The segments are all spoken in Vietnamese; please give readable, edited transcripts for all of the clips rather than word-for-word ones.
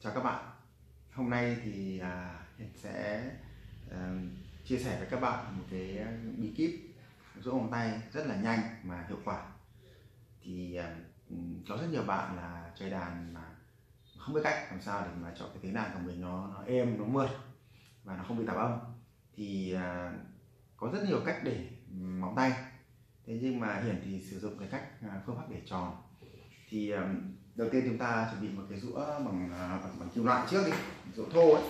Chào các bạn. Hôm nay thì Hiển sẽ chia sẻ với các bạn một cái bí kíp duỗi vòng tay rất là nhanh mà hiệu quả. Thì có rất nhiều bạn là chơi đàn mà không biết cách làm sao để mà cho cái tiếng đàn của mình nó êm, nó mượt và nó không bị tạp âm. Thì có rất nhiều cách để móng tay. Thế nhưng mà Hiển thì sử dụng cái cách phương pháp để tròn. Thì đầu tiên chúng ta chuẩn bị một cái rũa bằng kim loại trước đi, rũa thô ấy.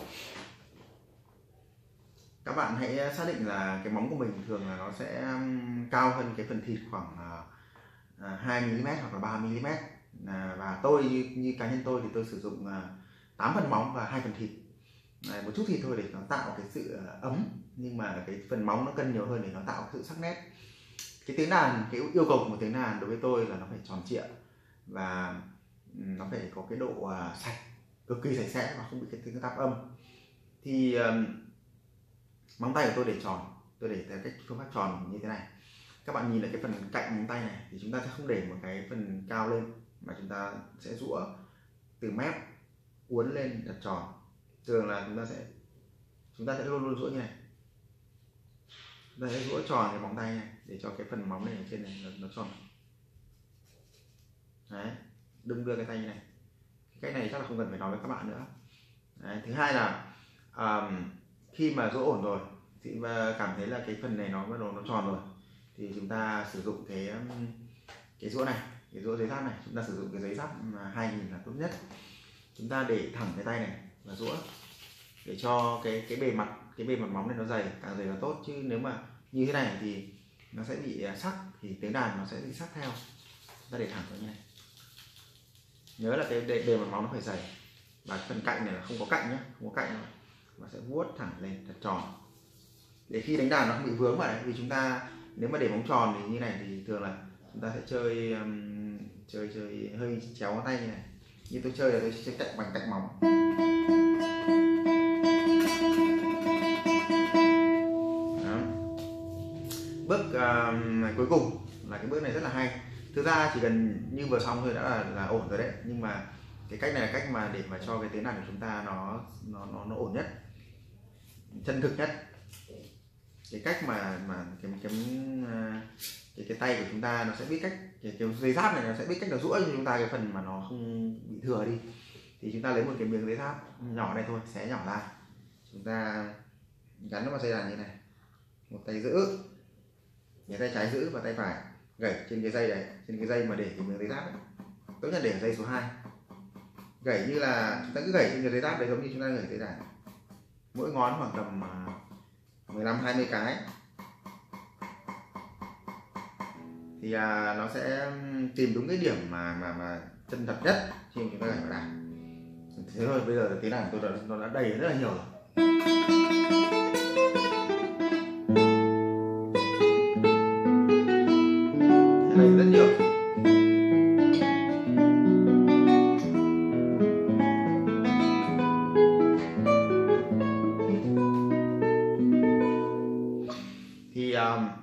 Các bạn hãy xác định là cái móng của mình thường là nó sẽ cao hơn cái phần thịt khoảng 2 mm hoặc là 3 mm. Và tôi như cá nhân tôi thì tôi sử dụng 8 phần móng và 2 phần thịt. Một chút thịt thôi để nó tạo cái sự ấm, nhưng mà cái phần móng nó cân nhiều hơn để nó tạo cái sự sắc nét. Cái tiếng đàn, cái yêu cầu của một tiếng đàn đối với tôi là nó phải tròn trịa và nó phải có cái độ sạch, cực kỳ sạch sẽ và không bị cái tiếng tạp âm. Thì móng tay của tôi để tròn, tôi để theo cách phương pháp tròn như thế này. Các bạn nhìn lại cái phần cạnh móng tay này thì chúng ta sẽ không để một cái phần cao lên mà chúng ta sẽ rũa từ mép uốn lên đặt tròn. Thường là chúng ta sẽ luôn luôn rũa như này. Chúng ta sẽ rũa tròn cái móng tay này để cho cái phần móng này ở trên này nó tròn. Đấy, đừng đưa cái tay như này. Cái này chắc là không cần phải nói với các bạn nữa. Đấy, thứ hai là khi mà rũa ổn rồi thì cảm thấy là cái phần này nó bắt đầu nó tròn rồi thì chúng ta sử dụng cái rũa này, cái rũa giấy giáp này. Chúng ta sử dụng cái giấy giáp 2000 là tốt nhất. Chúng ta để thẳng cái tay này và rũa để cho cái bề mặt móng này nó dày, càng dày càng tốt. Chứ nếu mà như thế này thì nó sẽ bị sắc, thì tiếng đàn nó sẽ bị sắc theo. Chúng ta để thẳng như này. Nhớ là cái bề mặt móng nó phải dày, và phần cạnh này là không có cạnh nhé, không có cạnh đâu, mà sẽ vuốt thẳng lên thật tròn để khi đánh đàn nó không bị vướng vào đấy. Vì chúng ta nếu mà để móng tròn thì như này thì thường là chúng ta sẽ chơi hơi chéo tay như này. Như tôi chơi là tôi chơi cạnh bằng cạnh móng. Đó. Bước cuối cùng là cái bước này rất là hay. Thực ra chỉ cần như vừa xong thôi đã là ổn rồi đấy, nhưng mà cái cách này là cách mà để mà cho cái tiếng đàn của chúng ta nó ổn nhất, chân thực nhất. Cái cách mà cái tay của chúng ta nó sẽ biết cách, cái dây giáp này nó sẽ biết cách là rũa cho chúng ta cái phần mà nó không bị thừa đi. Thì chúng ta lấy một cái miếng giấy giáp nhỏ này thôi, xé nhỏ ra, chúng ta gắn nó vào dây đàn như này. Một tay giữ, cái tay trái giữ và tay phải gảy trên cái dây đấy, trên cái dây mà để cái miếng giấy giáp ấy. Tốt nhất để ở dây số 2. Gảy như là chúng ta cứ gảy trên cái dây giáp đấy, giống như chúng ta gảy dây đàn. Mỗi ngón khoảng tầm 15-20 cái thì nó sẽ tìm đúng cái điểm mà chân thật nhất khi chúng ta gảy vào đàn. Thế thôi, bây giờ tiếng đàn tôi nó đã đầy rất là nhiều rồi. Đầy rất nhiều. Thì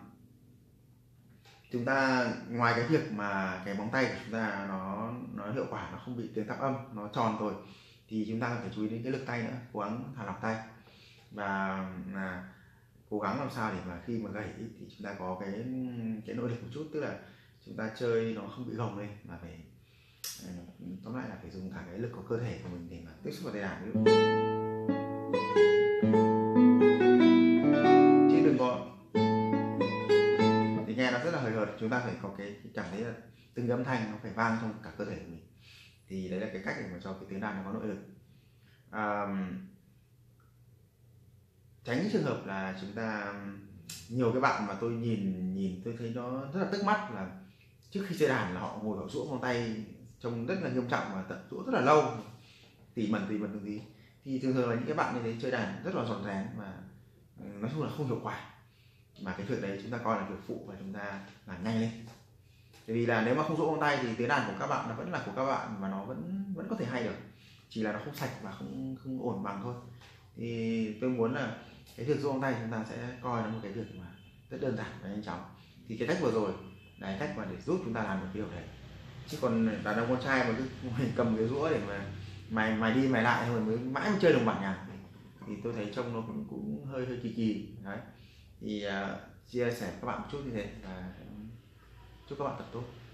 chúng ta ngoài cái việc mà cái móng tay của chúng ta nó hiệu quả, nó không bị tiếng tạp âm, nó tròn rồi, thì chúng ta phải chú ý đến cái lực tay nữa. Cố gắng thả lỏng tay và cố gắng làm sao để mà khi mà gảy thì chúng ta có cái nội lực một chút, tức là chúng ta chơi nó không bị gồng lên, mà phải tóm lại là phải dùng cả cái lực của cơ thể của mình để mà tiếp xúc vào tay đàn. Chứ đừng có thì nghe nó rất là hời hợt. Chúng ta phải có cái cảm thấy là từng âm thanh nó phải vang trong cả cơ thể của mình. Thì đấy là cái cách để mà cho cái tiếng đàn nó có nội lực. Tránh cái trường hợp là chúng ta, nhiều cái bạn mà tôi nhìn tôi thấy nó rất là tức mắt là trước khi chơi đàn là họ ngồi vào rũa vòng tay trông rất là nghiêm trọng và tận rũa rất là lâu, tỉ mẩn từng tí. Thì thường là những cái bạn như thế chơi đàn rất là ròn rén và nói chung là không hiệu quả. Mà cái việc đấy chúng ta coi là việc phụ và chúng ta làm nhanh lên. Bởi vì là nếu mà không rũa vòng tay thì tiếng đàn của các bạn nó vẫn là của các bạn và nó vẫn có thể hay được, chỉ là nó không sạch và không ổn bằng thôi. Thì tôi muốn là cái việc rũa vòng tay chúng ta sẽ coi nó một cái việc mà rất đơn giản và nhanh chóng. Thì cái cách vừa rồi là cách mà để giúp chúng ta làm được cái điều đấy. Chứ còn đàn ông con trai mà cứ cầm cái rũa để mà mày đi mày lại rồi mới mãi mới chơi được bản nhạc thì tôi thấy trông nó cũng hơi hơi kỳ kỳ đấy. Thì chia sẻ với các bạn một chút như thế và chúc các bạn tập tốt.